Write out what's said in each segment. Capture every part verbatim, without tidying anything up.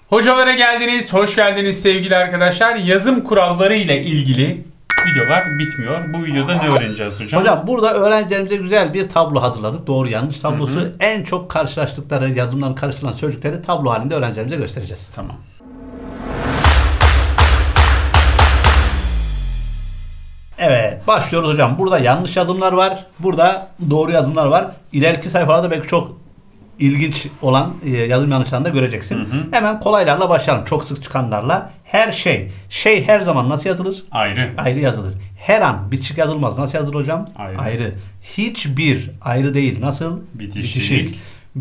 Hocalara geldiniz, hoş geldiniz sevgili arkadaşlar. Yazım kuralları ile ilgili videolar bitmiyor. Bu videoda ne öğreneceğiz hocam? Hocam burada öğrencilerimize güzel bir tablo hazırladık. Doğru yanlış tablosu. Hı hı. En çok karşılaştıkları, yazımların karıştırılan sözcükleri tablo halinde öğrencilerimize göstereceğiz. Tamam. Evet, başlıyoruz hocam. Burada yanlış yazımlar var. Burada doğru yazımlar var. İleriki sayfalarda belki çok ilginç olan yazım yanlışlarını da göreceksin. Hı hı. Hemen kolaylarla başlayalım. Çok sık çıkanlarla. Her şey. Şey her zaman nasıl yazılır? Ayrı. Ayrı yazılır. Her an bitişik yazılmaz. Nasıl yazılır hocam? Ayrı. Ayrı. Hiçbir ayrı değil. Nasıl? Bitişik. Bitişik.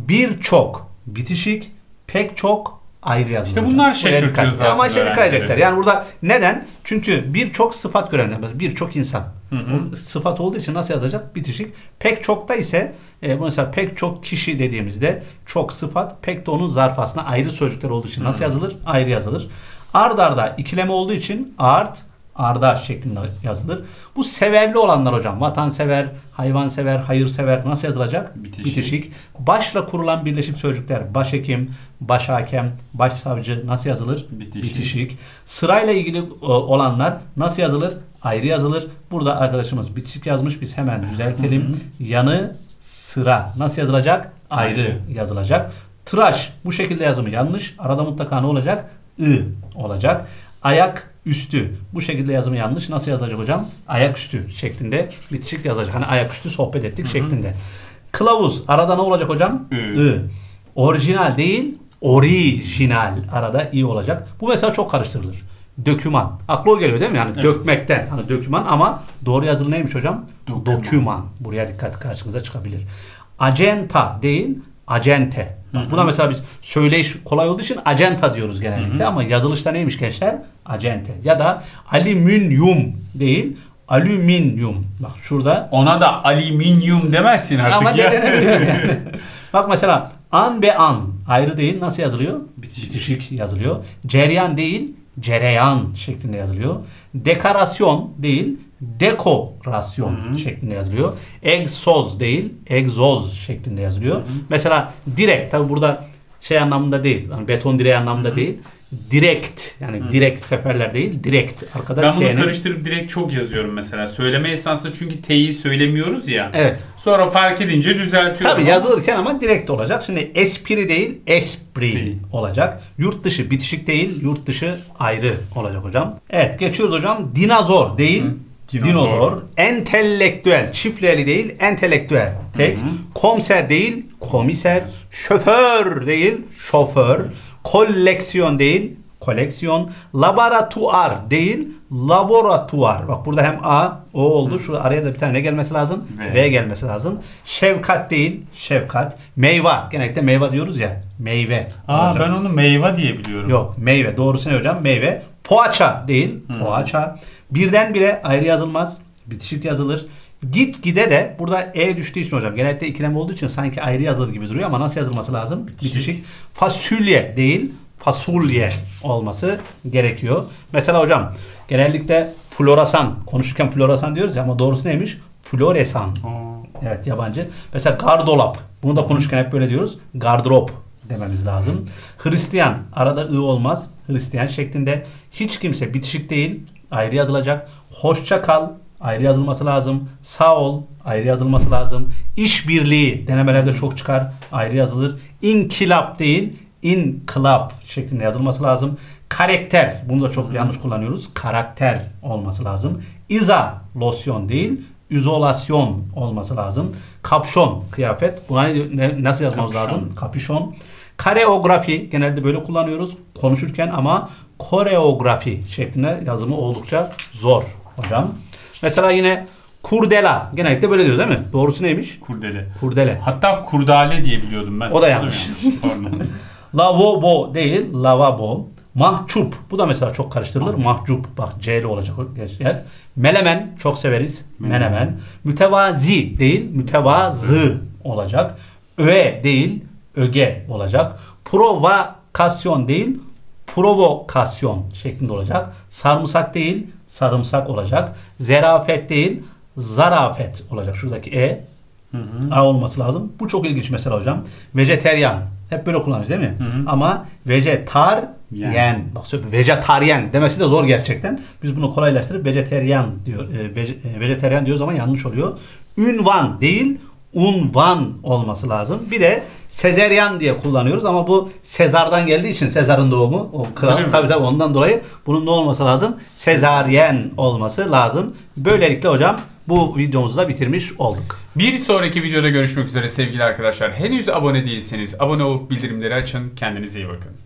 Birçok bitişik, pek çok ayrı yazılır. İşte hocam. bunlar şaşırtıyor zaten. Ama şey dikkat edecekler. Yani burada neden? Çünkü birçok sıfat görebilir. Birçok insan. Hı hı. O sıfat olduğu için nasıl yazacak? Bitişik. Pek çokta ise e, mesela pek çok kişi dediğimizde çok sıfat, pek de onun zarf aslında ayrı sözcükler olduğu için nasıl hı. yazılır? Ayrı yazılır. Ard arda ikileme olduğu için art arda şeklinde yazılır. Bu severli olanlar hocam. Vatansever, hayvansever, hayırsever nasıl yazılacak? Bitişik. Bitişik. Başla kurulan birleşik sözcükler başhekim, başhakem, başsavcı nasıl yazılır? Bitişik. Bitişik. Sırayla ilgili olanlar nasıl yazılır? Ayrı yazılır. Burada arkadaşımız bitişik yazmış. Biz hemen düzeltelim. Hı hı. Yanı sıra nasıl yazılacak? Ayrı, Ayrı yazılacak. Tıraş bu şekilde yazımı yanlış. Arada mutlaka ne olacak? I olacak. Ayak üstü. Bu şekilde yazımı yanlış. Nasıl yazacak hocam? Ayaküstü şeklinde bitişik yazacak. Hani ayaküstü sohbet ettik hı hı. şeklinde. Kılavuz. Arada ne olacak hocam? I. I. Orijinal değil, orijinal. Arada i olacak. Bu mesela çok karıştırılır. Döküman. Aklı o geliyor değil mi? Yani evet. Dökmekten. Hani döküman ama doğru yazılı neymiş hocam? Döküman. Döküman. Buraya dikkat karşınıza çıkabilir. Acenta değil, acente. Hı hı. Buna mesela biz söyleyiş kolay olduğu için acenta diyoruz genellikle. Hı hı. Ama yazılışta neymiş gençler? Acente. Ya da alüminyum değil, alüminyum. Bak şurada. Ona da alüminyum demezsin artık ama ya. Yani. Bak mesela an be an ayrı değil. Nasıl yazılıyor? Bitişik. Bitişik yazılıyor. Cereyan değil, cereyan şeklinde yazılıyor. Dekorasyon değil, dekorasyon hı hı. şeklinde yazılıyor. Egzoz değil, egzoz şeklinde yazılıyor. Hı hı. Mesela direkt, tabi burada şey anlamında değil, yani beton direği anlamında hı hı. değil. Direkt, yani hı. direkt seferler değil, direkt. Arkada ben bunu T'nin... karıştırıp direkt çok yazıyorum mesela. Söyleme esnasında çünkü T'yi söylemiyoruz ya. Evet. Sonra fark edince düzeltiyorum. Tabii yazılırken ama direkt olacak. Şimdi espri değil, espri değil. olacak. Yurt dışı bitişik değil, yurt dışı ayrı olacak hocam. Evet, geçiyoruz hocam. Dinozor değil, hı. Dinozor. Dinozor. Entelektüel, çiftli değil, entelektüel. Tek. Hı hı. Komiser değil, komiser. Şoför değil, şoför. Koleksiyon değil, koleksiyon. Laboratuvar değil, laboratuvar. Bak burada hem A, O oldu. Şurada araya da bir tane ne gelmesi lazım? V, v gelmesi lazım. Şefkat değil, şefkat. Meyve. Genellikle meyve diyoruz ya. Meyve. Aa olacak. Ben onu meyve diye biliyorum. Yok, meyve. Doğrusu ne hocam? Meyve. Poğaça değil, hmm. poğaça. Birdenbire ayrı yazılmaz. Bitişik yazılır. Git gide de burada E düştüğü için hocam. Genellikle ikilem olduğu için sanki ayrı yazılır gibi duruyor ama nasıl yazılması lazım? Bitişik. Bitişik. Fasulye değil, fasulye olması gerekiyor. Mesela hocam genellikle floresan, konuşurken floresan diyoruz ya ama doğrusu neymiş? Floresan. Hmm. Evet, yabancı. Mesela gardolap. Bunu da konuşurken hep böyle diyoruz. Gardırop dememiz lazım. Hristiyan. Arada ı olmaz. Hristiyan şeklinde. Hiç kimse bitişik değil. Ayrı yazılacak. Hoşça kal. Ayrı yazılması lazım. Sağ ol. Ayrı yazılması lazım. İşbirliği. Denemelerde çok çıkar. Ayrı yazılır. İnkılap değil. İnkılap şeklinde yazılması lazım. Karakter. Bunu da çok hmm. yanlış kullanıyoruz. Karakter olması lazım. İzolasyon değil. İzolasyon olması lazım. Kapşon. Kıyafet. Buna ne, nasıl yazmamız Kapşon. lazım? Kapüşon. Koreografi. Genelde böyle kullanıyoruz. Konuşurken ama koreografi şeklinde yazımı oldukça zor hocam. Mesela yine kurdela. Genellikle böyle diyoruz değil mi? Doğrusu neymiş? Kurdele. Kurdele. Hatta kurdale diye biliyordum ben. O da yanlış. Lavabo değil, lavabo. Mahcup. Bu da mesela çok karıştırılır. Mahcup. Mahcup. Bak C'li olacak. Yer. Melemen. Çok severiz. Menemen. Menemen. Mütevazi değil, mütevazı olacak. Öe değil, öge olacak. Provokasyon değil, provokasyon şeklinde olacak. Sarımsak değil, sarımsak olacak. Zerafet değil, zarafet olacak. Şuradaki E A olması lazım. Bu çok ilginç mesela hocam. Vejeteryan. Hep böyle kullanıyoruz değil mi? Hı hı. Ama vejetaryen. Yani. Bak vejetaryen demesi de zor gerçekten. Biz bunu kolaylaştırıp vejeteryan diyor. E, veje, e, vejeteryan diyoruz ama yanlış oluyor. Ünvan değil, unvan olması lazım. Bir de sezeryan diye kullanıyoruz ama bu Sezar'dan geldiği için Sezar'ın doğumu o kral tabii tabii ondan dolayı bunun ne olması lazım? Sezaryen olması lazım. Böylelikle hocam bu videomuzu da bitirmiş olduk. Bir sonraki videoda görüşmek üzere sevgili arkadaşlar. Henüz abone değilseniz abone olup bildirimleri açın. Kendinize iyi bakın.